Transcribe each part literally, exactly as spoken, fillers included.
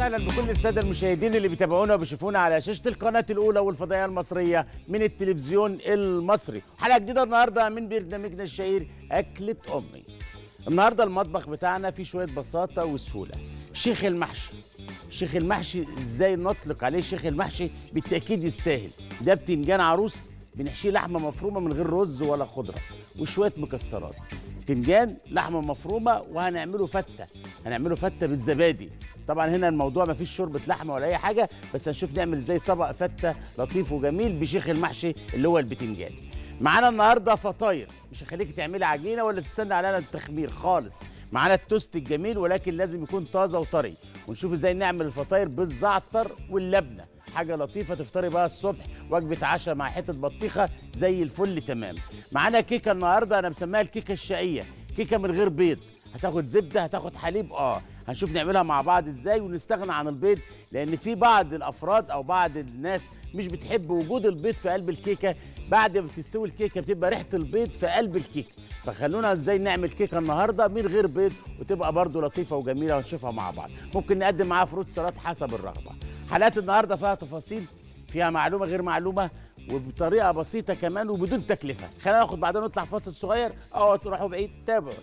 وسهلا بكل الساده المشاهدين اللي بيتابعونا وبيشوفونا على شاشه القناه الاولى والفضائيه المصريه من التلفزيون المصري. حلقه جديده النهارده من برنامجنا الشهير اكله امي. النهارده المطبخ بتاعنا فيه شويه بساطه وسهوله. شيخ المحشي. شيخ المحشي ازاي نطلق عليه شيخ المحشي؟ بالتاكيد يستاهل. ده بتنجان عروس بنحشيه لحمه مفرومه من غير رز ولا خضره وشويه مكسرات. بتنجان لحمه مفرومه وهنعمله فته، هنعمله فته بالزبادي. طبعا هنا الموضوع ما فيش شوربه لحمه ولا اي حاجه، بس هنشوف نعمل ازاي طبق فته لطيف وجميل بشيخ المحشي اللي هو البتنجان. معانا النهارده فطاير، مش هخليكي تعملي عجينه ولا تستنى علينا التخمير خالص. معانا التوست الجميل ولكن لازم يكون طازه وطري، ونشوف ازاي نعمل الفطاير بالزعتر واللبنه. حاجه لطيفه تفطري بقى الصبح، وجبه عشاء مع حته بطيخه زي الفل تمام. معانا كيكه النهارده انا مسميها الكيكه الشقيه، كيكه من غير بيض. هتاخد زبده، هتاخد حليب، اه هنشوف نعملها مع بعض ازاي ونستغنى عن البيض، لان في بعض الافراد او بعض الناس مش بتحب وجود البيض في قلب الكيكه. بعد ما بتستوي الكيكه بتبقى ريحه البيض في قلب الكيكه، فخلونا ازاي نعمل كيكه النهارده من غير بيض وتبقى برضو لطيفه وجميله ونشوفها مع بعض. ممكن نقدم معاها فروت سلطات حسب الرغبه. حلقات النهارده فيها تفاصيل، فيها معلومه غير معلومه، وبطريقه بسيطه كمان وبدون تكلفه. خلينا ناخد بعدين نطلع فاصل صغير او تروحوا بعيد. تابعوا.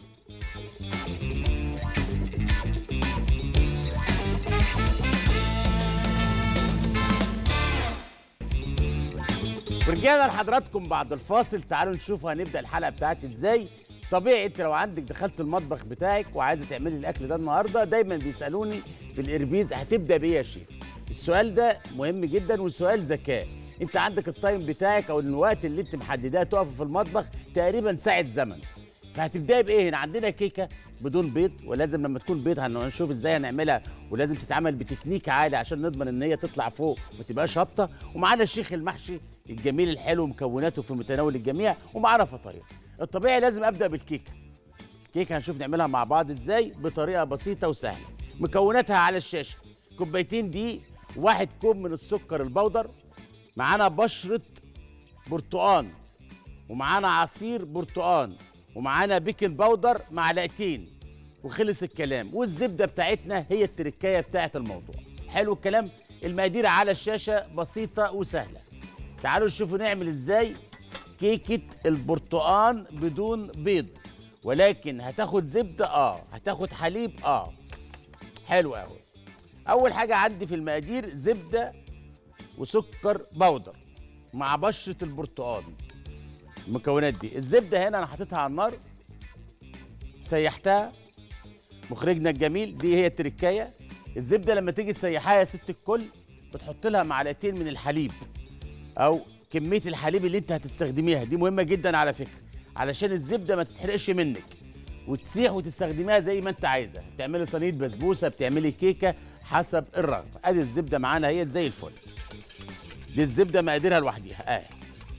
ورجعنا لحضراتكم بعد الفاصل. تعالوا نشوف هنبدا الحلقه بتاعتي ازاي. طبيعي انت لو عندك دخلت المطبخ بتاعك وعايزه تعملي الاكل ده النهارده، دايما بيسالوني في الاربيز هتبدا بايه يا شيف؟ السؤال ده مهم جدا وسؤال ذكاء. انت عندك التايم بتاعك او الوقت اللي انت محدداه تقف في المطبخ تقريبا ساعه زمن، فهتبداي بايه؟ هنا عندنا كيكه بدون بيض، ولازم لما تكون بيض هنشوف ازاي هنعملها، ولازم تتعمل بتكنيك عالي عشان نضمن ان هي تطلع فوق وما تبقاش هابطه. ومعانا الشيخ المحشي الجميل الحلو مكوناته في متناول الجميع، ومعانا فطاير. الطبيعي لازم ابدا بالكيكه. الكيكه هنشوف نعملها مع بعض ازاي بطريقه بسيطه وسهله. مكوناتها على الشاشه: كوبايتين دقيق، واحد كوب من السكر البودر، معانا بشره برتقان، ومعانا عصير برتقان، ومعانا بيكنج باودر معلقتين، وخلص الكلام. والزبده بتاعتنا هي التركايه بتاعت الموضوع. حلو الكلام. المقادير على الشاشه بسيطه وسهله. تعالوا نشوفوا نعمل ازاي كيكه البرتقان بدون بيض، ولكن هتاخد زبده، اه هتاخد حليب، اه حلو قوي. اول حاجه عندي في المقادير زبده وسكر بودر مع بشره البرتقان. المكونات دي، الزبده هنا انا حاططها على النار سيحتها، مخرجنا الجميل، دي هي التركايه. الزبده لما تيجي تسيحها يا ست الكل بتحط لها معلقتين من الحليب او كميه الحليب اللي انت هتستخدميها. دي مهمه جدا على فكره، علشان الزبده ما تتحرقش منك وتسيح وتستخدميها زي ما انت عايزه. بتعملي صينيه بسبوسه، بتعملي كيكه، حسب الرغبه. ادي الزبده معانا هي زي الفل. دي الزبده مقاديرها لوحديها اه.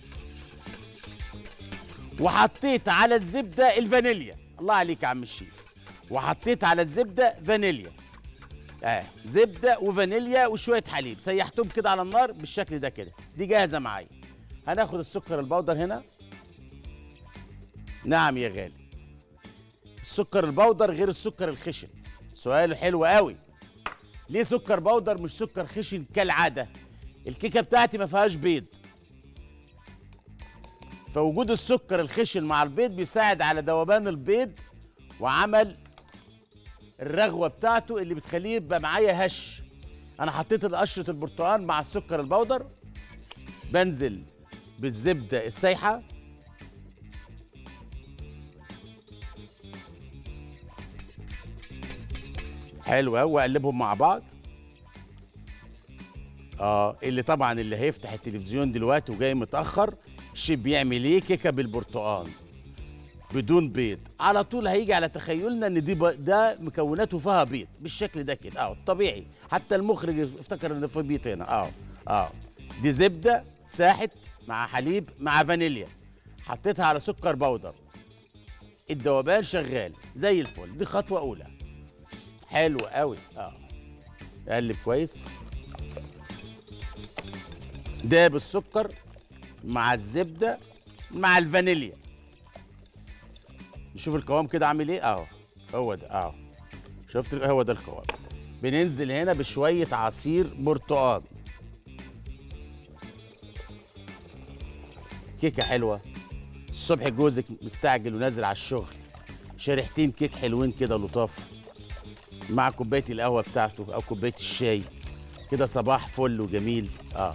وحطيت على الزبده الفانيليا، الله عليك يا عم الشيف. وحطيت على الزبده فانيليا اه، زبده وفانيليا وشويه حليب، سيحتهم كده على النار بالشكل ده كده. دي جاهزه معايا. هناخد السكر البودر هنا. نعم يا غالي، السكر البودر غير السكر الخشن. سؤال حلو قوي. ليه سكر بودر مش سكر خشن كالعاده؟ الكيكه بتاعتي ما فيهاش بيض، فوجود السكر الخشن مع البيض بيساعد على ذوبان البيض وعمل الرغوه بتاعته اللي بتخليه يبقى معايا هش. انا حطيت قشره البرتقال مع السكر البودر، بنزل بالزبده السايحه، حلو قوي، واقلبهم مع بعض. اه اللي طبعا اللي هيفتح التلفزيون دلوقتي وجاي متاخر، الشيف بيعمل ايه؟ كيكه بالبرتقال بدون بيض، على طول هيجي على تخيلنا ان دي ده مكوناته فيها بيض بالشكل ده كده. اه طبيعي، حتى المخرج افتكر ان في بيض هنا. اه اه دي زبده ساحت مع حليب مع فانيليا، حطيتها على سكر بودر، الذوبان شغال زي الفل. دي خطوه اولى. حلو قوي. اه اقلب كويس. داب السكر مع الزبده مع الفانيليا. نشوف القوام كده عامل ايه. اهو هو ده، اهو شفت هو ده القوام. بننزل هنا بشويه عصير برتقال. كيكه حلوه الصبح، جوزك مستعجل ونازل على الشغل، شريحتين كيك حلوين كده لطاف مع كوبايه القهوه بتاعته او كوبايه الشاي كده، صباح فل وجميل. اه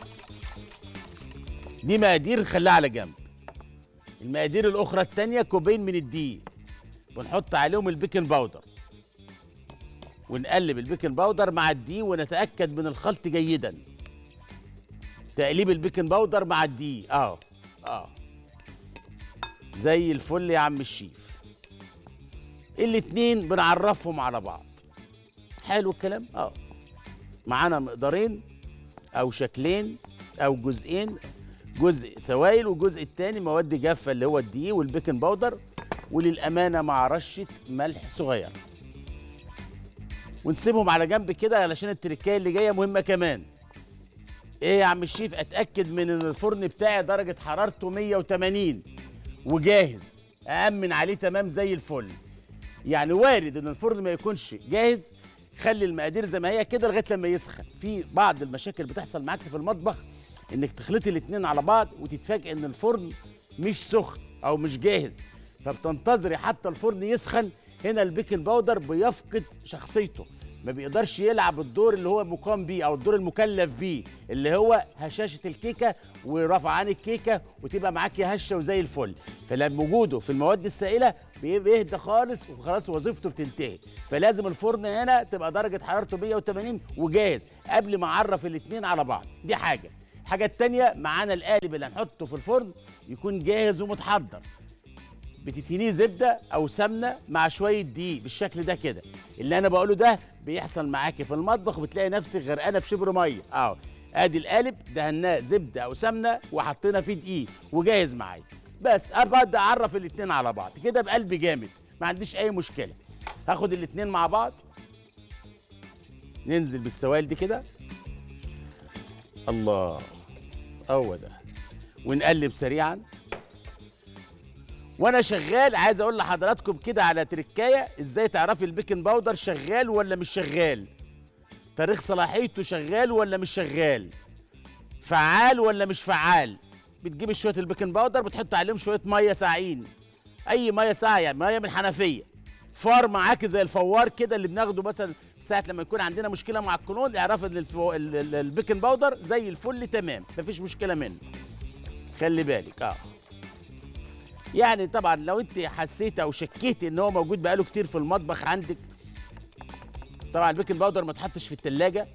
دي مقادير نخليها على جنب. المقادير الاخرى التانيه، كوبين من الدقيق ونحط عليهم البيكنج باودر، ونقلب البيكنج باودر مع الدقيق ونتاكد من الخلط جيدا. تقليب البيكنج باودر مع الدقيق اه اه زي الفل يا عم الشيف. الاتنين بنعرفهم على بعض. حلو الكلام. اه معانا مقدارين او شكلين او جزئين، جزء سوائل وجزء التاني مواد جافه اللي هو الدقيق والبيكنج باودر، وللامانه مع رشه ملح صغير، ونسيبهم على جنب كده علشان التركايه اللي جايه مهمه كمان. ايه يا عم الشيف؟ اتاكد من ان الفرن بتاعي درجه حرارته مية وتمانين وجاهز، أأمن عليه تمام زي الفل. يعني وارد ان الفرن ما يكونش جاهز، خلي المقادير زي ما هي كده لغايه لما يسخن. في بعض المشاكل بتحصل معاك في المطبخ انك تخلطي الاتنين على بعض وتتفاجئ ان الفرن مش سخن او مش جاهز، فبتنتظري حتى الفرن يسخن. هنا البيكنج باودر بيفقد شخصيته، ما بيقدرش يلعب الدور اللي هو مقام بيه او الدور المكلف بيه، اللي هو هشاشه الكيكه ورفعان الكيكه وتبقى معاكي هشه وزي الفل. فلما وجوده في المواد السائله بيهدى خالص وخلاص وظيفته بتنتهي. فلازم الفرن هنا تبقى درجه حرارته مية وتمانين وجاهز قبل ما اعرف الاثنين على بعض. دي حاجه. الحاجه الثانيه، معانا القالب اللي هنحطه في الفرن يكون جاهز ومتحضر. بتدهنيه زبده او سمنه مع شويه دقيق بالشكل ده كده. اللي انا بقوله ده بيحصل معاكي في المطبخ، بتلاقي نفسك غرقانه في شبر ميه. اه ادي القالب دهناه زبده او سمنه وحطينا فيه دقيق وجاهز معايا. بس ابدا اعرف الاثنين على بعض كده بقلب جامد، ما عنديش اي مشكله. هاخد الاثنين مع بعض، ننزل بالسوائل دي كده. الله، هو ده. ونقلب سريعا. وانا شغال عايز اقول لحضراتكم كده على تركايه ازاي تعرفي البيكنج باودر شغال ولا مش شغال، تاريخ صلاحيته شغال ولا مش شغال، فعال ولا مش فعال. بتجيب شويه البيكنج باودر بتحط عليهم شويه ميه ساقعين، اي ميه ساقعه يعني ميه من الحنفيه، فار معاكي زي الفوار كده اللي بناخده مثلا في ساعه لما يكون عندنا مشكله مع القولون، اعرف ان الفو... البيكنج باودر زي الفل تمام، مفيش مشكله منه. خلي بالك. اه يعني طبعا لو انت حسيت او شكيت ان هو موجود بقاله كتير في المطبخ عندك، طبعا البيكنج باودر ما تحطش في التلاجة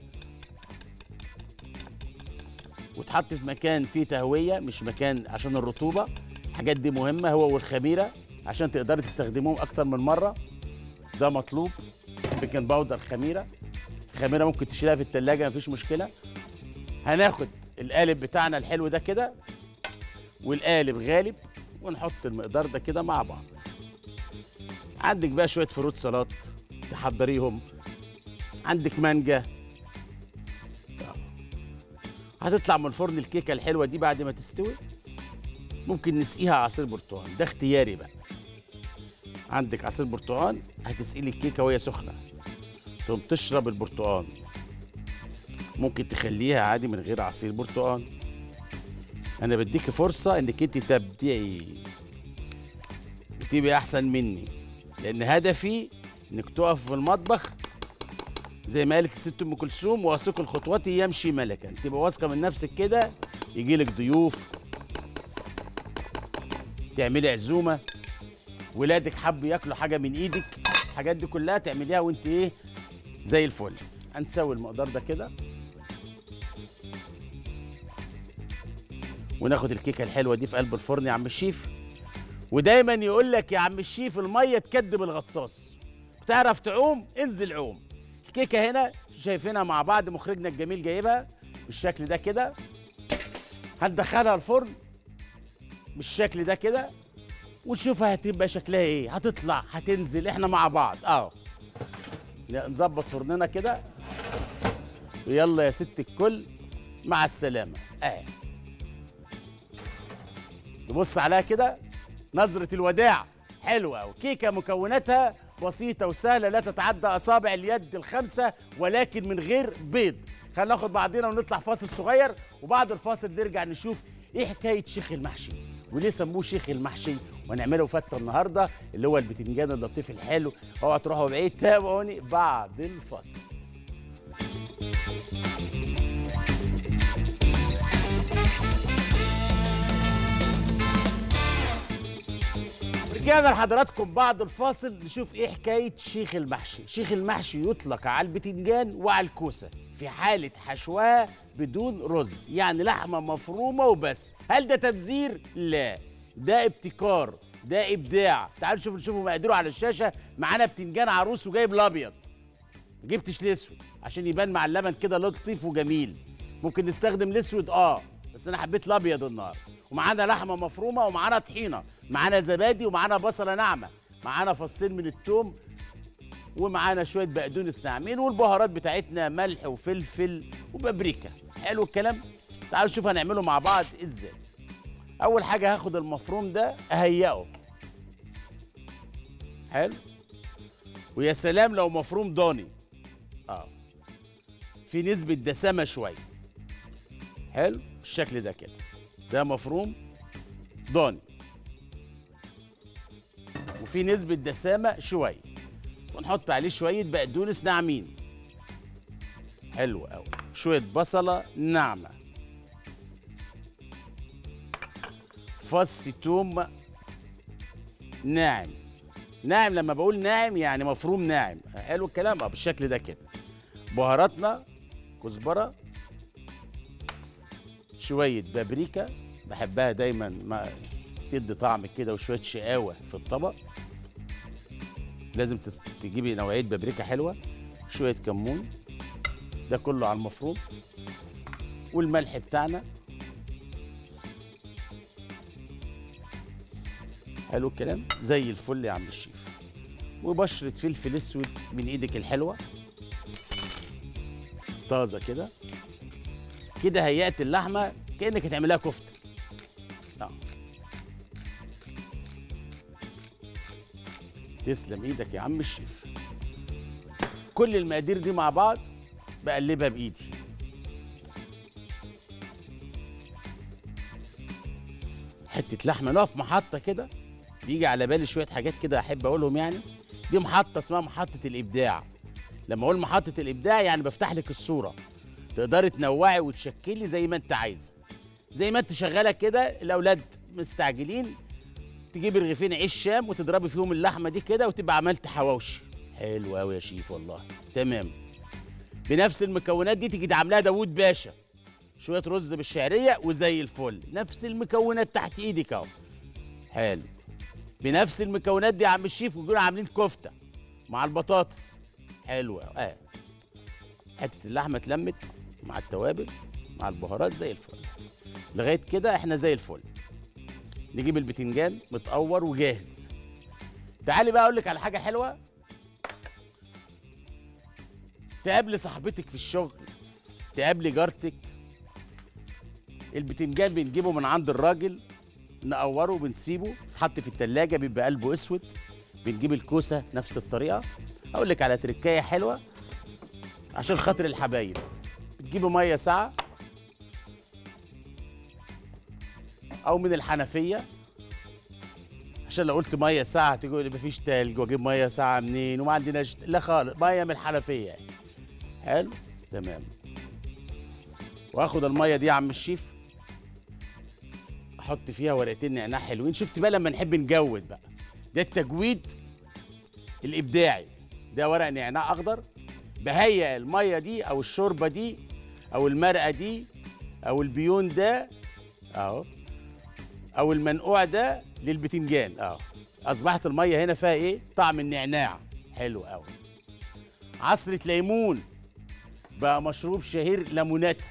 وتحط في مكان فيه تهوية، مش مكان عشان الرطوبة. الحاجات دي مهمة، هو والخميرة عشان تقدري تستخدموهم اكتر من مرة. ده مطلوب. بيكنج باودر، خميرة. الخميرة ممكن تشيلها في التلاجة مفيش مشكلة. هناخد القالب بتاعنا الحلو ده كده والقالب غالب ونحط المقدار ده كده مع بعض. عندك بقى شويه فروت سلطات تحضريهم، عندك مانجا، هتطلع من الفرن الكيكه الحلوه دي بعد ما تستوي. ممكن نسقيها عصير برتقال، ده اختياري بقى. عندك عصير برتقال، هتسقي لي الكيكه وهي سخنه تقوم تشرب البرتقال. ممكن تخليها عادي من غير عصير برتقال. انا بديكي فرصه انك انت تبدعي وتبقي احسن مني، لان هدفي انك تقف في المطبخ زي ما قالت الست ام كلثوم: واثق الخطوات يمشي ملكا. تبقى واثقه من نفسك كده، يجيلك ضيوف، تعملي عزومه، ولادك حبوا ياكلوا حاجه من ايدك، الحاجات دي كلها تعمليها وانت ايه زي الفل. هنسوي المقدار ده كده وناخد الكيكه الحلوه دي في قلب الفرن يا عم الشيف. ودايما يقول لك يا عم الشيف الميه تكدب الغطاس. بتعرف تعوم؟ انزل عوم. الكيكه هنا شايفينها مع بعض، مخرجنا الجميل جايبها بالشكل ده كده. هندخلها الفرن بالشكل ده كده ونشوفها هتبقى شكلها ايه، هتطلع هتنزل، احنا مع بعض. اه نظبط فرننا كده ويلا يا ست الكل مع السلامه. اه نبص عليها كده، نظرة الوداع حلوة أوي. كيكة مكوناتها بسيطه وسهله لا تتعدى اصابع اليد الخمسه، ولكن من غير بيض. خلينا ناخد بعضنا ونطلع فاصل صغير، وبعد الفاصل نرجع نشوف ايه حكايه شيخ المحشي وليه سموه شيخ المحشي، ونعمله فته النهارده اللي هو البتنجان اللطيف الحلو. اوعوا تروحوا بعيد، تابعوني بعد الفاصل. رجعنا لحضراتكم بعد الفاصل نشوف ايه حكايه شيخ المحشي. شيخ المحشي يطلق على البتنجان وعلى الكوسه في حاله حشوها بدون رز، يعني لحمه مفرومه وبس. هل ده تبذير؟ لا، ده ابتكار، ده ابداع. تعالوا نشوف نشوفوا مقاديره على الشاشه. معانا بتنجان عروس وجايب الابيض، ما جبتش الاسود عشان يبان مع اللبن كده لطيف وجميل. ممكن نستخدم الاسود اه، بس انا حبيت الابيض النهارده. ومعانا لحمه مفرومه، ومعانا طحينه، معانا زبادي، ومعانا بصله ناعمه، معانا فصين من الثوم، ومعانا شويه بقدونس ناعمين، والبهارات بتاعتنا ملح وفلفل وبابريكا. حلو الكلام. تعالوا نشوف هنعمله مع بعض ازاي. اول حاجه هاخد المفروم ده اهيئه. حلو. ويا سلام لو مفروم ضاني، اه في نسبه دسامه شويه. حلو بالشكل ده كده. ده مفروم ضاني وفي نسبة دسامة شوية، ونحط عليه شوية بقدونس ناعمين. حلو قوي. شوية بصلة ناعمة، فص توم ناعم. ناعم لما بقول ناعم يعني مفروم ناعم. حلو الكلام. اه بالشكل ده كده. بهاراتنا كزبرة، شوية بابريكا، بحبها دايما ما تدي طعم كده وشوية شقاوة في الطبق. لازم تس... تجيبي نوعية بابريكا حلوة. شوية كمون، ده كله على المفروم. والملح بتاعنا. حلو الكلام زي الفل يا عم الشيف. وبشرة فلفل اسود من ايدك الحلوة طازة كده. كده هيئت اللحمه كانك هتعملها كفته. اه تسلم ايدك يا عم الشيف. كل المقادير دي مع بعض بقلبها بايدي. حته لحمه نقف محطه كده، بيجي على بالي شويه حاجات كده احب اقولهم. يعني دي محطه اسمها محطه الابداع. لما اقول محطه الابداع يعني بفتح لك الصوره، تقدري تنوعي وتشكلي زي ما انت عايزه. زي ما انت شغاله كده، الاولاد مستعجلين، تجيبي رغيفين عيش شام وتضربي فيهم اللحمه دي كده وتبقى عملت حواوشي. حلو قوي يا شيف والله. تمام. بنفس المكونات دي تيجي عاملاها داوود باشا، شويه رز بالشعريه وزي الفل. نفس المكونات تحت ايدك اهو. حلو. بنفس المكونات دي يا عم الشيف ويكونوا عاملين كفته مع البطاطس. حلو قوي. اه حته اللحمه اتلمت مع التوابل مع البهارات زي الفل. لغايه كده احنا زي الفل. نجيب البتنجان متقور وجاهز. تعالي بقى اقول لك على حاجه حلوه. تقابلي صاحبتك في الشغل، تقابلي جارتك، البتنجان بنجيبه من عند الراجل، نقوره وبنسيبه يتحط في التلاجة بيبقى قلبه اسود. بنجيب الكوسه نفس الطريقه. اقول لك على تركايه حلوه عشان خاطر الحبايب. بتجيبي ميه ساقعه او من الحنفيه، عشان لو قلت ميه ساقعه تقول لي مفيش تلج واجيب ميه ساقعه منين وما عندناش. لا خالص، ميه من الحنفيه يعني. حلو تمام. واخد الميه دي يا عم الشيف احط فيها ورقتين نعناع حلوين. شفت بقى لما نحب نجود بقى، ده التجويد الابداعي. ده ورق نعناع اخضر. بهيئ الميه دي او الشوربه دي او المرقه دي او البيون ده اهو او المنقوع ده للبتنجان اهو. اصبحت الميه هنا فيها ايه؟ طعم النعناع. حلو قوي. عصره ليمون، بقى مشروب شهير ليموناتا.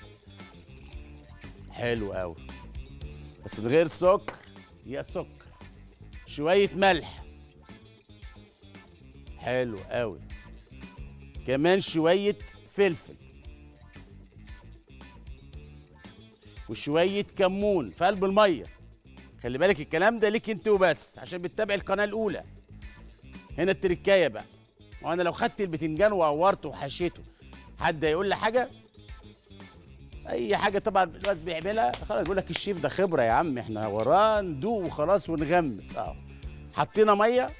حلو قوي بس من غير سكر يا سكر. شويه ملح. حلو قوي. كمان شويه فلفل وشويه كمون في قلب الميه. خلي بالك الكلام ده ليك انت وبس عشان بتتابع القناه الاولى. هنا التركايه بقى. وانا لو خدت البتنجان وقورته وحشيته حد هيقول لي حاجه؟ اي حاجه طبعا الواد بيعملها خلاص يقول لك الشيف ده خبره يا عم، احنا وراه ندوق وخلاص ونغمس. اه حطينا ميه،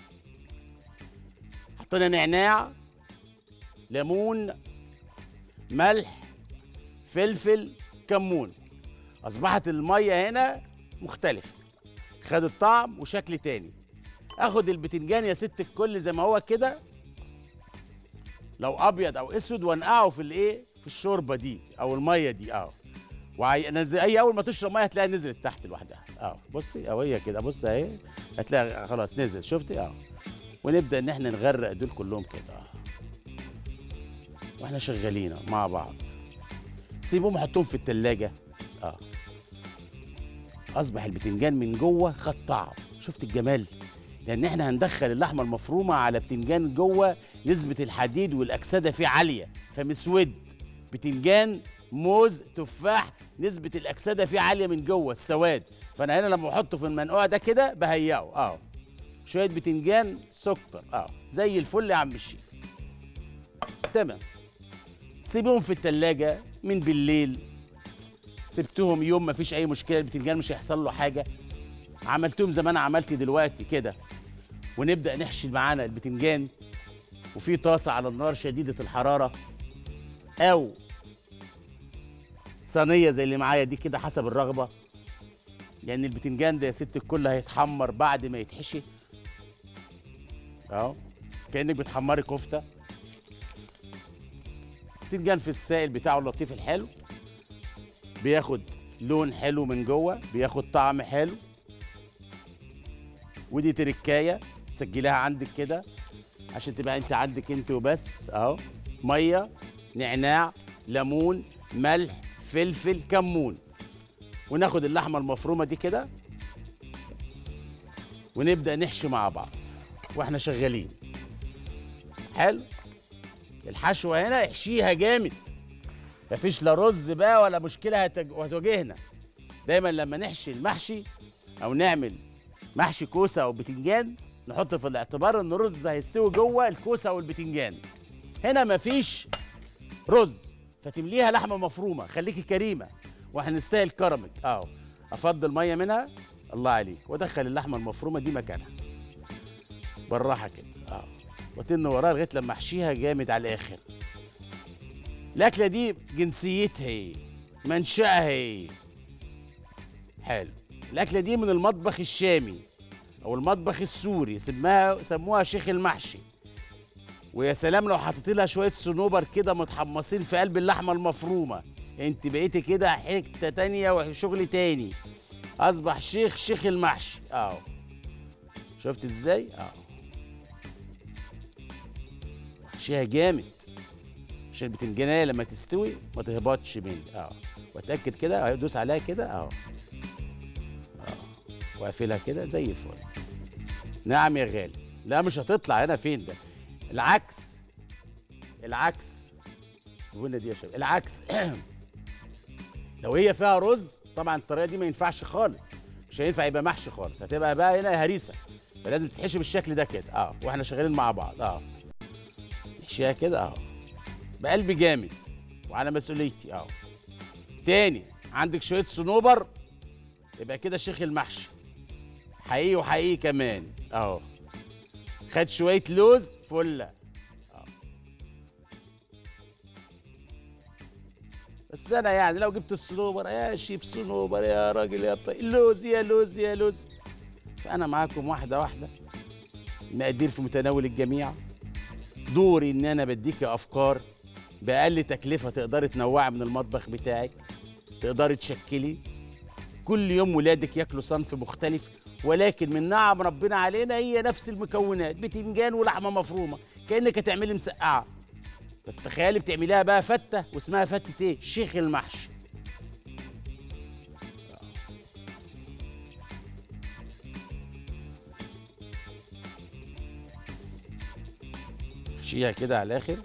حطينا نعناع، ليمون، ملح، فلفل، كمون. اصبحت الميه هنا مختلفه، خدت طعم وشكل تاني. اخد البتنجان يا ست الكل زي ما هو كده، لو ابيض او اسود، وانقعه في الايه، في الشوربه دي او الميه دي. اه وهي اي اول ما تشرب ميه هتلاقيها نزلت تحت لوحدها. اه بصي اهو هي كده، بص اهي هتلاقي خلاص نزل، شفتي؟ اه ونبدا ان احنا نغرق دول كلهم كده. اه واحنا شغالين مع بعض. سيبوهم حطوهم في التلاجة. اه اصبح البتنجان من جوه خد طعم. شفت الجمال؟ لان احنا هندخل اللحمه المفرومه على بتنجان جوه، نسبه الحديد والاكسده فيه عاليه فمسود. بتنجان، موز، تفاح، نسبه الاكسده فيه عاليه من جوه السواد. فانا هنا لما بحطه في المنقوع ده كده بهيئه. اه شويه بتنجان، سكر، اه زي الفل يا عم الشيف. تمام. سيبهم في التلاجة من بالليل، سبتهم يوم مفيش اي مشكله، البتنجان مش هيحصل له حاجه. عملتهم زي ما انا عملت دلوقتي كده، ونبدا نحشي معانا البتنجان. وفي طاسه على النار شديده الحراره، او صينيه زي اللي معايا دي كده حسب الرغبه، لان البتنجان ده يا ست الكل هيتحمر بعد ما يتحشي. اهو كانك بتحمري كفته. البتنجان في السائل بتاعه اللطيف الحلو، بياخد لون حلو من جوه، بياخد طعم حلو. ودي تركايه سجلها عندك كده عشان تبقى انت عندك انت وبس. اهو ميه، نعناع، ليمون، ملح، فلفل، كمون. وناخد اللحمه المفرومه دي كده ونبدا نحشي مع بعض واحنا شغالين. حلو. الحشوه هنا احشيها جامد، مفيش لا رز بقى ولا مشكله هتواجهنا. دايما لما نحشي المحشي او نعمل محشي كوسه او بتنجان نحط في الاعتبار ان الرز هيستوي جوه الكوسه والبتنجان. هنا مفيش رز، فتمليها لحمه مفرومه. خليكي كريمه واحنا نستاهل كرمك. اه افضل ميه منها، الله عليك، وادخل اللحمه المفرومه دي مكانها بالراحه كده. اه وتن وراها لغايه لما احشيها جامد على الاخر. الاكله دي جنسيتها ايه؟ منشأها ايه؟ حلو. الاكله دي من المطبخ الشامي او المطبخ السوري، سموها سموها شيخ المحشي. ويا سلام لو حطيت لها شويه صنوبر كده متحمصين في قلب اللحمه المفرومه، انت بقيتي كده حته تانيه وشغل تاني. اصبح شيخ شيخ المحشي. اهو شفت ازاي؟ اهو احشيها جامد عشان البتنجانيه لما تستوي ما تهبطش مني. اه واتاكد كده، ادوس عليها كده. اهو اه واقفلها كده زي الفل. نعم يا غالي. لا مش هتطلع هنا، فين ده؟ العكس، العكس البنه دي يا شباب، العكس. لو هي فيها رز طبعا الطريقه دي ما ينفعش خالص، مش هينفع يبقى محشي خالص، هتبقى بقى هنا هريسه. فلازم تتحشي بالشكل ده كده. اه واحنا شغالين مع بعض. اه نحشيها كده اهو بقلب جامد وعلى مسؤوليتي. اهو تاني، عندك شويه صنوبر يبقى كده شيخ المحشي حقيقي، وحقيقي كمان. اهو خد شويه لوز فله. اه بس انا يعني لو جبت الصنوبر يا شيف، صنوبر يا راجل يا طيب، لوز يا لوز يا لوز. فانا معاكم واحده واحده، مقادير في متناول الجميع. دوري ان انا بديكي افكار باقل تكلفه تقدري تنوعي من المطبخ بتاعك، تقدري تشكلي. كل يوم ولادك ياكلوا صنف مختلف، ولكن من نعم ربنا علينا هي نفس المكونات، بتنجان ولحمه مفرومه، كانك هتعملي مسقعه. بس تخيلي بتعمليها بقى فته، واسمها فته ايه؟ شيخ المحشي. احشيها كده على الاخر.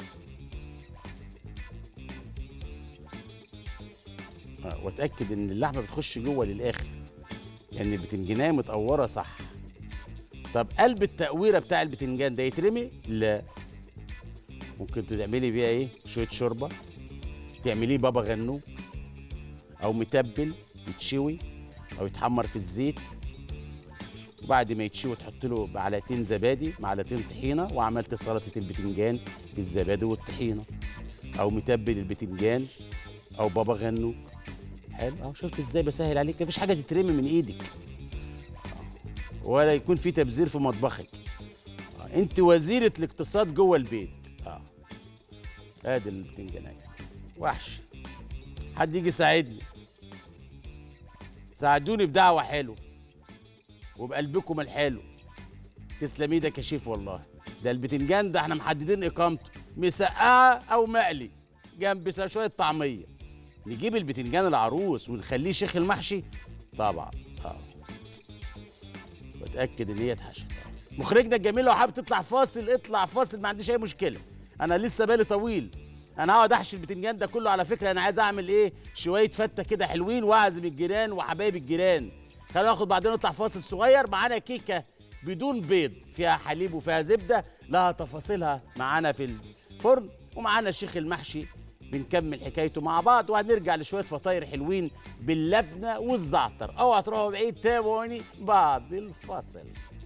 اه واتاكد ان اللحمه بتخش جوه للاخر، لان يعني البتنجانيه متقوره صح. طب قلب التقويره بتاع البتنجان ده يترمي؟ لا. ممكن تعملي بيها ايه؟ شويه شوربه، تعمليه بابا غنوج، او متبل يتشوي او يتحمر في الزيت، وبعد ما يتشوي تحط له معلقتين زبادي معلقتين طحينه، وعملت سلطه البتنجان بالزبادي والطحينه، او متبل البتنجان او بابا غنوج. حلو اهو. شفت ازاي بسهل عليك؟ مفيش حاجه تترمي من ايدك ولا يكون في تبذير في مطبخك. انت وزيره الاقتصاد جوه البيت. اه ادي البتنجانيه وحش. حد يجي يساعدني، ساعدوني بدعوه حلوه وبقلبكم الحلو. تسلم ايدك يا شيف والله. ده البتنجان ده احنا محددين اقامته مسقعه او مقلي جنب شويه طعميه. نجيب البتنجان العروس ونخليه شيخ المحشي طبعا. اه واتاكد ان هي اتحشت. مخرجنا الجميل لو حابب تطلع فاصل اطلع فاصل، ما عنديش اي مشكله، انا لسه بالي طويل. انا هقعد احشي البتنجان ده كله. على فكره انا عايز اعمل ايه؟ شويه فته كده حلوين واعزم الجيران وحبايب الجيران. خلينا ناخد بعدين نطلع فاصل صغير. معانا كيكه بدون بيض فيها حليب وفيها زبده، لها تفاصيلها معانا في الفرن، ومعانا الشيخ المحشي بنكمل حكايته مع بعض، وهنرجع لشويه فطاير حلوين باللبنه والزعتر. اوعى تروحوا بعيد، تابعوني بعد الفاصل.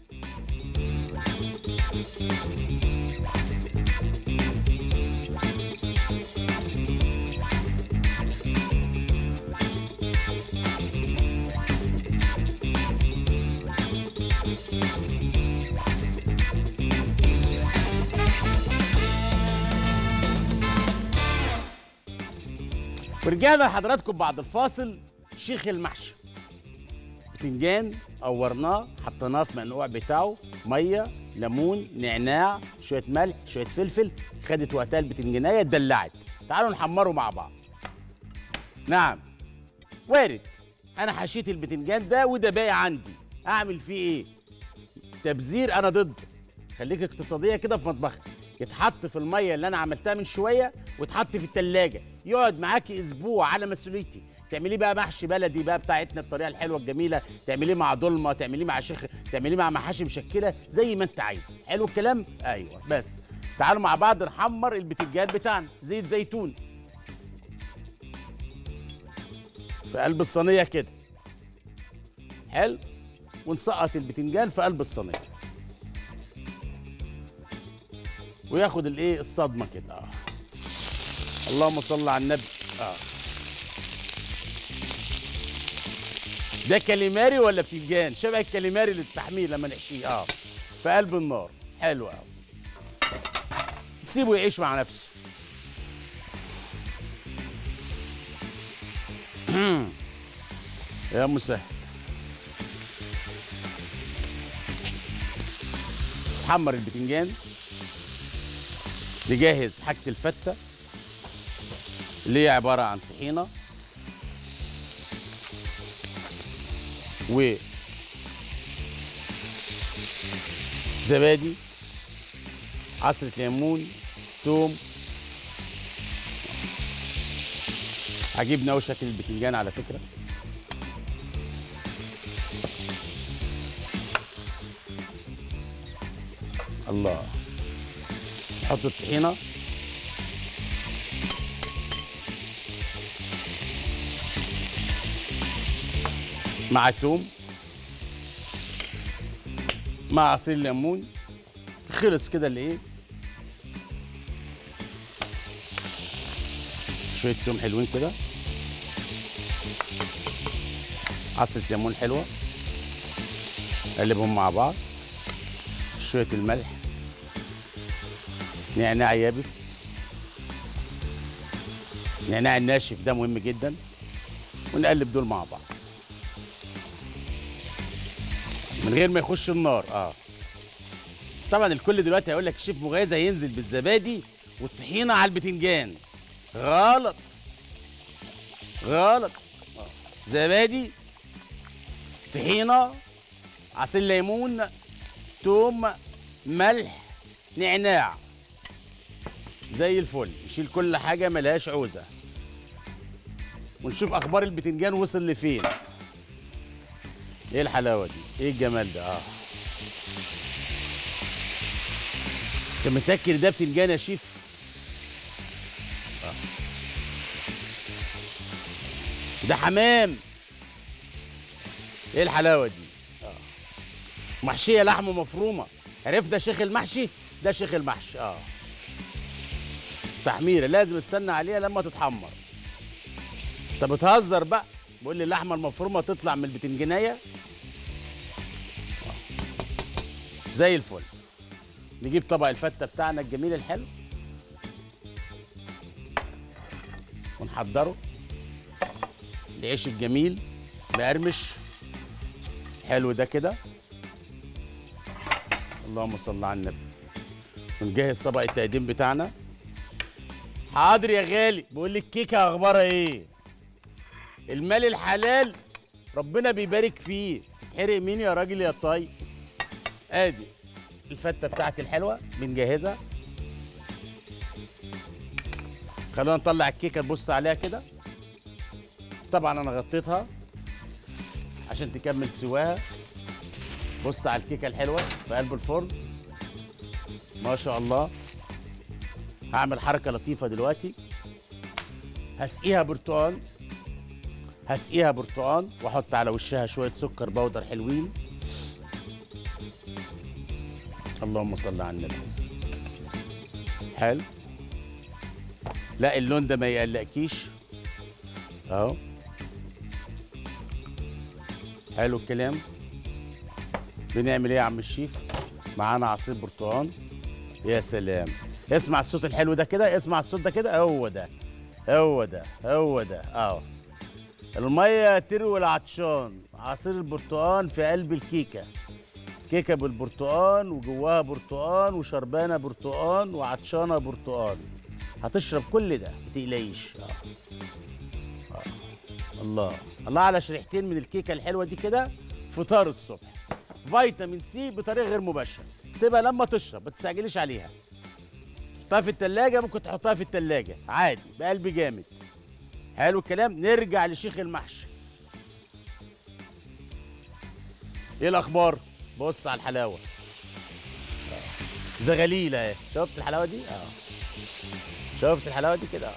ورجعنا لحضراتكم بعد الفاصل. شيخ المحشي بتنجان قورناه، حطيناه في منقوع بتاعه، ميه، ليمون، نعناع، شويه ملح، شويه فلفل. خدت وقتها البتنجانيه اتدلعت. تعالوا نحمره مع بعض. نعم وارد. انا حشيت البتنجان ده وده باقي عندي، اعمل فيه ايه؟ تبذير انا ضده. خليك اقتصاديه كده في مطبخك. يتحط في الميه اللي انا عملتها من شويه ويتحط في التلاجة، يقعد معاكي اسبوع على مسؤوليتي. تعمليه بقى محشي بلدي بقى بتاعتنا الطريقه الحلوه الجميله، تعمليه مع ضلمه، تعمليه مع شيخ، تعمليه مع محاشي مشكله زي ما انت عايزه. حلو الكلام؟ ايوه. بس تعالوا مع بعض نحمر البتنجان بتاعنا. زيت زيتون في قلب الصينيه كده. حلو. ونسقط البتنجان في قلب الصينيه وياخد الايه الصدمه كده. اه اللهم صل على النبي. اه ده كاليماري ولا بتنجان؟ شبه الكاليماري للتحمير لما نحشيه. اه في قلب النار. حلو قوي. سيبه يعيش مع نفسه. يا مسهل. حمر البتنجان، نجهز حاجة الفتة اللي هي عبارة عن طحينة و زبادي، عصرة ليمون، توم. عجبني أوي شكل البتنجان على فكرة. الله. نحط الطحينة مع التوم مع عصير ليمون. خلص كده الايه؟ شوية توم حلوين كده، عصرة ليمون حلوة، قلبهم مع بعض، شوية الملح، نعناع يابس، نعناع الناشف ده مهم جدا، ونقلب دول مع بعض من غير ما يخش النار. اه طبعا الكل دلوقتي هيقول لك الشيف مغازي هينزل بالزبادي والطحينه على البتنجان. غلط غلط. آه. زبادي، طحينه، عصير ليمون، توم، ملح، نعناع، زي الفل. نشيل كل حاجه ملهاش عوزه ونشوف اخبار البتنجان وصل لفين. ايه الحلاوه دي؟ ايه الجمال ده؟ اه انت متاكد ده بتنجان يا شيف؟ آه. ده حمام. ايه الحلاوه دي؟ اه محشيه لحمه مفرومه. عرفت ده شيخ المحشي؟ ده شيخ المحشي. اه تحميره لازم استنى عليها لما تتحمر. انت بتهزر بقى؟ بقول لي اللحمه المفرومه تطلع من البتنجانيه زي الفل. نجيب طبق الفته بتاعنا الجميل الحلو ونحضره. العيش الجميل مقرمش حلو ده كده. اللهم صل على النبي. ونجهز طبق التقديم بتاعنا. حاضر يا غالي. بقول لك كيكه اخبارها ايه؟ المال الحلال ربنا بيبارك فيه. تتحرق مين يا راجل يا طيب؟ ادي الفته بتاعتي الحلوه بنجهزها. خلونا نطلع الكيكه نبص عليها كده. طبعا انا غطيتها عشان تكمل سواها. بص على الكيكه الحلوه في قلب الفرن ما شاء الله. هعمل حركه لطيفه دلوقتي. هسقيها برتقان. هسقيها برتقان واحط على وشها شويه سكر بودر حلوين. اللهم صل على النبي. حلو. لا اللون ده ما يقلقكيش اهو. حلو الكلام. بنعمل ايه يا عم الشيف؟ معانا عصير برتقان. يا سلام. اسمع الصوت الحلو ده كده. اسمع الصوت ده كده. هو ده هو ده هو ده اهو. الميه تروي العطشان. عصير البرتقان في قلب الكيكه. كيكه بالبرتقان وجواها برتقان وشربانه برتقان وعطشانه برتقان. هتشرب كل ده ما تقلقيش. آه. آه. الله الله على شريحتين من الكيكه الحلوه دي كده. فطار الصبح. فيتامين سي بطريقه غير مباشره. سيبها لما تشرب ما تستعجليش عليها. تحطها في التلاجة. ممكن تحطها في التلاجة عادي بقلب جامد. حلو الكلام. نرجع لشيخ المحشي. ايه الاخبار؟ بص على الحلاوه. آه. زغليله اهي. شفت الحلاوه دي؟ اه شفت الحلاوه دي كده؟ اه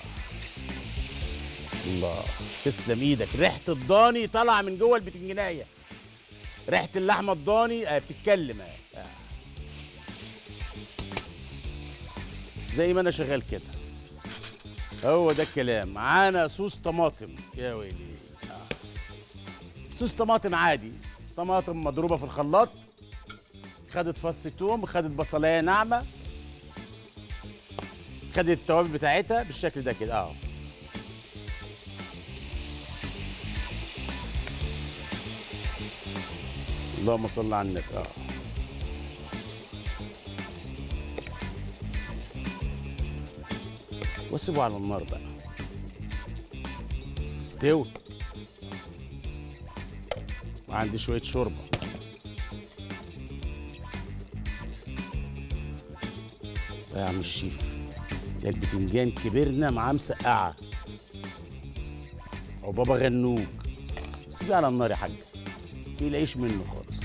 الله. تسلم ايدك. ريحه الضاني طالعه من جوه البتنجانيه. ريحه اللحمه الضاني اه بتتكلم اهي. آه. زي ما انا شغال كده. هو ده الكلام. معانا صوص طماطم. يا ويلي. آه. صوص طماطم عادي. طماطم مضروبه في الخلاط. خدت فص توم. خدت بصلايه ناعمه. خدت التوابل بتاعتها بالشكل ده كده اهو. اللهم صل على النبي. اه واسيبه على النار بقى استوي. وعندي شويه شوربه. يا عم الشيف ده البتنجان كبرنا معاه مسقعه او بابا غنوج. سيبيه على النار يا حاج. متقلقيش منه خالص.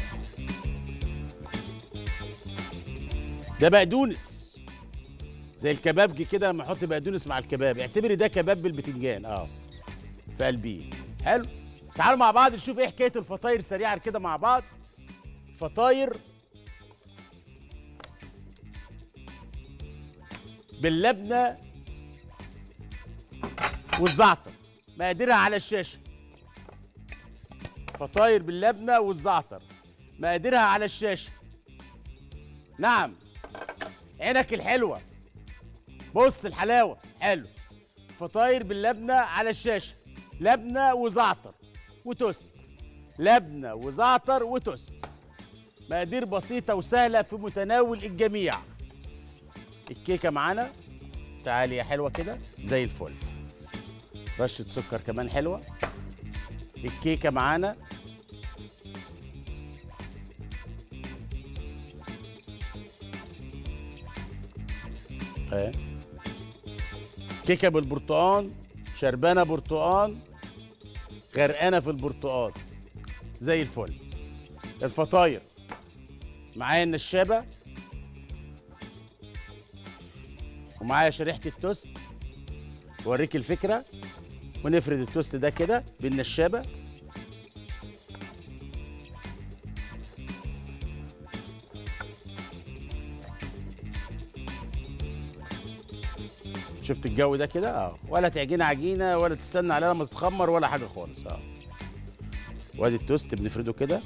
ده بقدونس زي الكبابجي كده. لما احط بقدونس مع الكباب اعتبري ده كباب بالبتنجان اه في قلبيه. حلو. تعالوا مع بعض نشوف ايه حكايه الفطاير سريعا كده مع بعض. فطاير باللبنه والزعتر. مقاديرها على الشاشه. فطاير باللبنه والزعتر. مقاديرها على الشاشه. نعم عينك الحلوه. بص الحلاوه. حلو. فطاير باللبنه على الشاشه. لبنه وزعتر وتوست. لبنه وزعتر وتوست. مقادير بسيطه وسهله في متناول الجميع. الكيكه معانا. تعالي يا حلوه كده زي الفل. رشه سكر كمان حلوه. الكيكه معانا. اهي كيكه بالبرتقال. شربانه برتقال. غرقانه في البرتقال زي الفل. الفطاير معايا النشابه ومعايا شريحه التوست. اوريك الفكره. ونفرد التوست ده كده بالنشابه. شفت الجو ده كده؟ اه ولا تعجين عجينه ولا تستنى عليها لما تتخمر ولا حاجه خالص. اه وادي التوست بنفرده كده.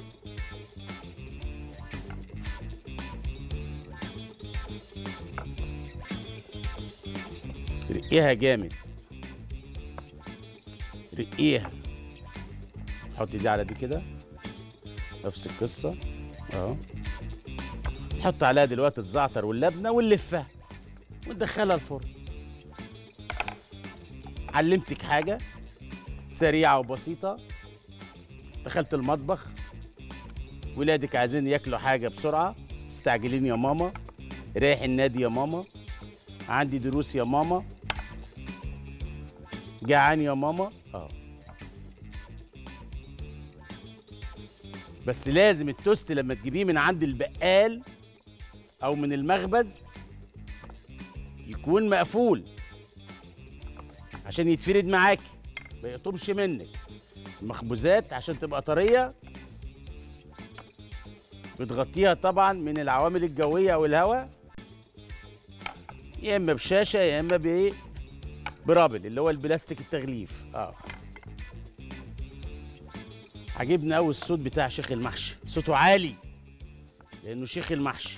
رقيها جامد، رقيها. حط دي على دي كده، نفس القصه. اه نحط عليها دلوقتي الزعتر واللبنه ونلفها وندخلها الفرن. علمتك حاجه سريعه وبسيطه. دخلت المطبخ، ولادك عايزين ياكلوا حاجه بسرعه، مستعجلين يا ماما، رايح النادي يا ماما، عندي دروس يا ماما، جعان يا ماما. اه بس لازم التوست لما تجيبيه من عند البقال او من المخبز يكون مقفول عشان يتفرد معاكي، ما يقطمش منك. المخبوزات عشان تبقى طريه بتغطيها طبعا من العوامل الجويه او الهواء، يا اما بشاشه يا اما بايه، برابل اللي هو البلاستيك التغليف. اه عجبني قوي الصوت بتاع شيخ المحشي، صوته عالي لانه شيخ المحشي.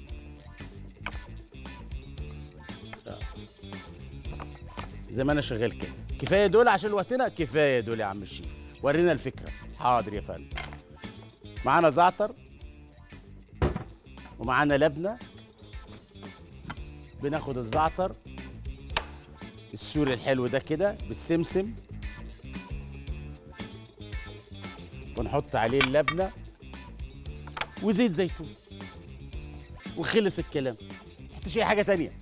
آه. زي ما انا شغال كده. كفايه دول عشان وقتنا، كفايه دول يا عم الشيف، ورينا الفكره. حاضر يا فندم. معانا زعتر ومعانا لبنه. بناخد الزعتر السوري الحلو ده كده بالسمسم، ونحط عليه اللبنه وزيت زيتون، وخلص الكلام. ما تحطش اي حاجه تانيه،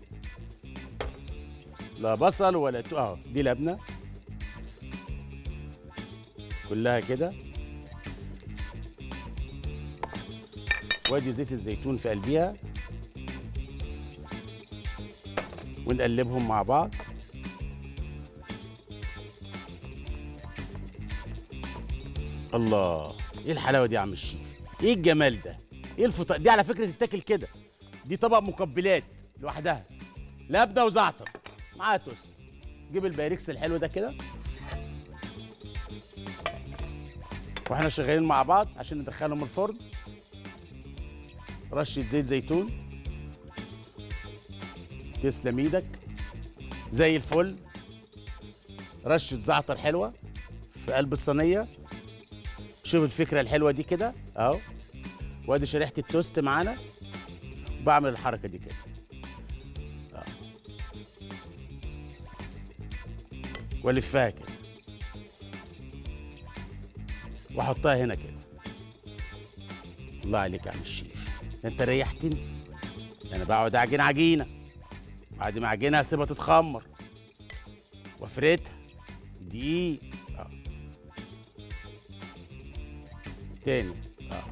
لا بصل ولا تو. اه دي لبنه كلها كده، وادي زيت الزيتون في قلبيها، ونقلبهم مع بعض. الله، ايه الحلاوه دي يا عم الشيف؟ ايه الجمال ده؟ ايه الفطار دي؟ على فكره تتاكل كده، دي طبق مقبلات لوحدها، لبنه وزعتر معاها توست. جيب البايركس الحلو ده كده واحنا شغالين مع بعض عشان ندخلهم الفرن. رشه زيت زيتون، تسلم ايدك زي الفل. رشه زعتر حلوه في قلب الصينيه. شوف الفكره الحلوه دي كده اهو. وادي شريحه التوست معانا، وبعمل الحركه دي كده اهو، والفها كده واحطها هنا كده. الله عليك يا عم الشيف، انت ريحتني. انا بقعد اعجن عجينه، بعد ما اعجنها اسيبها تتخمر وافردها دقيق. اه تاني. اه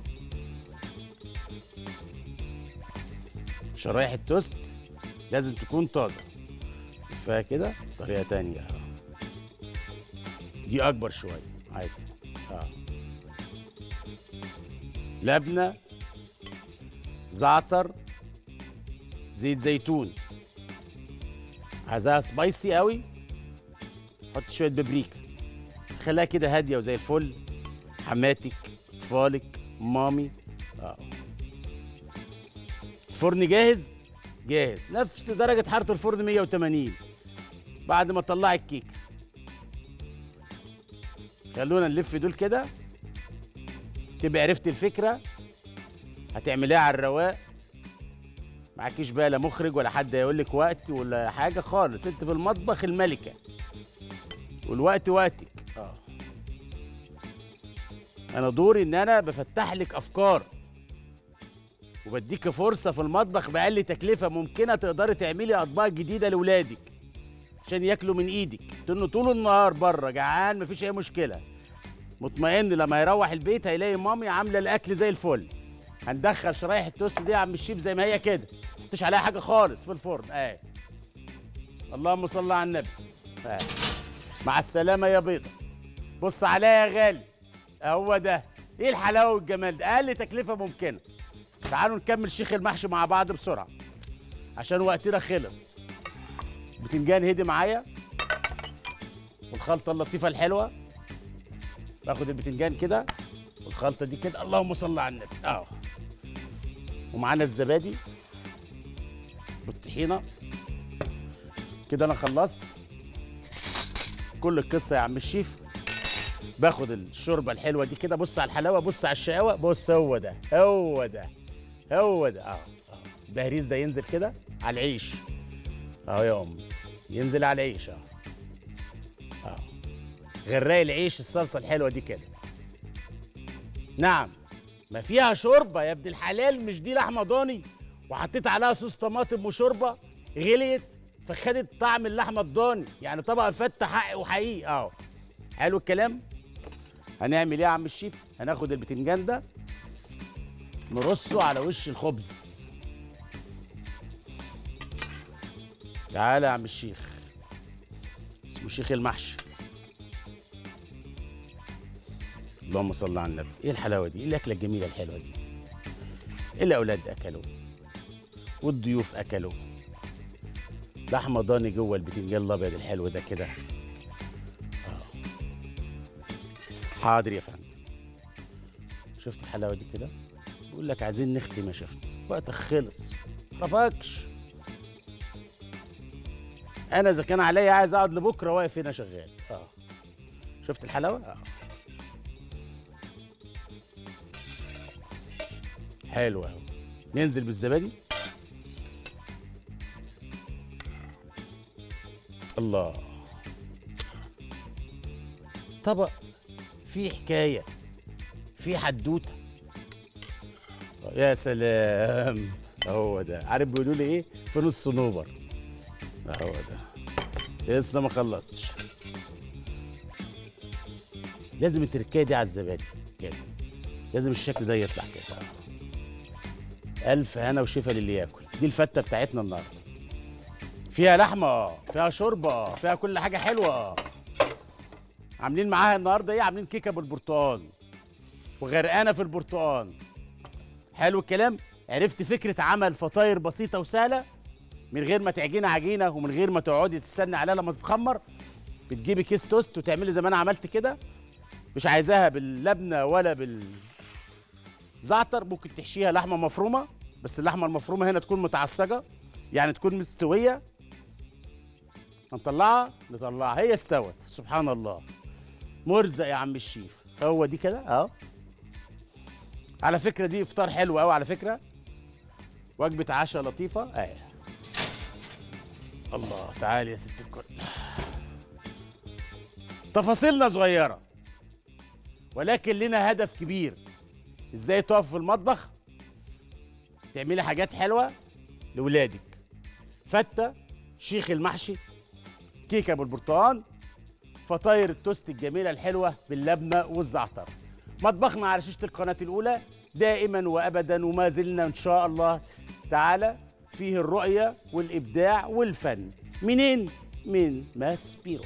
شرايح التوست لازم تكون طازه. لفها كده بطريقه تانيه. اه دي اكبر شويه عادي. اه لبنه، زعتر، زيت زيتون. عايزاها سبايسي قوي، حط شويه بابريكا، بس خليها كده هاديه وزي الفل. حماتك، اطفالك، مامي. اه الفرن جاهز؟ جاهز. نفس درجه حراره الفرن مية وتمانين. بعد ما تطلعي الكيكه خلونا نلف دول كده، تبقى عرفت الفكره. هتعمليها على الرواق، معكيش بقى لا مخرج ولا حد هيقول لك وقت ولا حاجه خالص. انت في المطبخ الملكه، والوقت وقتك. اه انا دوري ان انا بفتح لك افكار وبديك فرصه في المطبخ باقل تكلفه ممكنه تقدري تعملي اطباق جديده لاولادك عشان ياكلوا من ايدك. تنه طول النهار بره جعان مفيش اي مشكله، مطمئن لما يروح البيت هيلاقي مامي عامله الاكل زي الفل. هندخل شرايح التوست دي يا عم الشيف زي ما هي كده، ما تحطش عليها حاجه خالص في الفرن. اهي اللهم صل على النبي. اهي مع السلامه يا بيضه. بص عليا يا غالي، هو ده. ايه الحلاوه والجمال ده؟ اقل تكلفه ممكنه. تعالوا نكمل شيخ المحشي مع بعض بسرعه عشان وقتنا خلص. بتنجان هدي معايا والخلطه اللطيفه الحلوه. باخد البتنجان كده والخلطه دي كده، اللهم صل على النبي. اهو ومعانا الزبادي بالطحينه كده. انا خلصت كل القصه يا عم الشيف. باخد الشوربه الحلوه دي كده. بص على الحلاوه، بص على الشقاوه، بص هو ده هو ده هو ده. اهو البهريز ده ينزل كده على العيش اهو يا امي، ينزل على العيش اهو اهو. غراي العيش الصلصه الحلوه دي كده. نعم، ما فيها شوربه يا ابن الحلال، مش دي لحمه ضاني وحطيت عليها صوص طماطم وشوربه غليت فخدت طعم اللحمه الضاني، يعني طبق فته حقي وحقيقي اهو. حلو الكلام. هنعمل ايه يا عم الشيف؟ هناخد البتنجان ده نرصه على وش الخبز. تعالى يا عم الشيخ، اسمه شيخ المحشي. اللهم صل على النبي. ايه الحلاوه دي؟ ايه الاكله الجميله الحلوه دي؟ الاولاد اكلوا والضيوف اكلوا. لحمه ضاني جوه البتنجان الابيض الحلو ده كده. اه حاضر يا فندم. شفت الحلاوه دي كده؟ بقول لك عايزين نختم يا شيخنا، وقتك خلص. رفاكش انا اذا كان عليا عايز اقعد لبكره واقف هنا شغال. اه شفت الحلاوه؟ اه حلو اهو. ننزل بالزبادي. الله، طبق فيه حكايه، فيه حدوته. يا سلام، هو ده. عارف بيقولوا لي ايه؟ في نص نوبر. هو ده. لسه ما خلصتش. لازم التركايه دي على الزبادي كده، لازم الشكل ده يطلع كده. الف هنا وشفا للي ياكل. دي الفته بتاعتنا النهارده. فيها لحمه اه، فيها شوربه اه، فيها كل حاجه حلوه اه. عاملين معاها النهارده ايه؟ عاملين كيكه بالبرتقال وغرقانه في البرتقال. حلو الكلام. عرفت فكره عمل فطاير بسيطه وسهله من غير ما تعجني عجينه ومن غير ما تقعدي تستني عليها لما تتخمر. بتجيبي كيس توست وتعملي زي ما انا عملت كده. مش عايزاها باللبنه ولا بالزعتر، ممكن تحشيها لحمه مفرومه، بس اللحمه المفرومه هنا تكون متعصجه، يعني تكون مستويه. هنطلعها نطلعها، هي استوت. سبحان الله، مرزق يا عم الشيف. هو دي كده اهو. على فكره دي افطار حلو قوي على فكره، وجبه عشاء لطيفه اهي. الله، تعالي يا ست الكل. تفاصيلنا صغيره ولكن لنا هدف كبير. ازاي تقف في المطبخ تعملي حاجات حلوه لاولادك. فته شيخ المحشي، كيكه بالبرتقال، فطاير التوست الجميله الحلوه باللبنه والزعتر. مطبخنا على شاشه القناه الاولى دائما وابدا، وما زلنا ان شاء الله تعالى فيه الرؤيه والابداع والفن. منين؟ من ماس بيرو.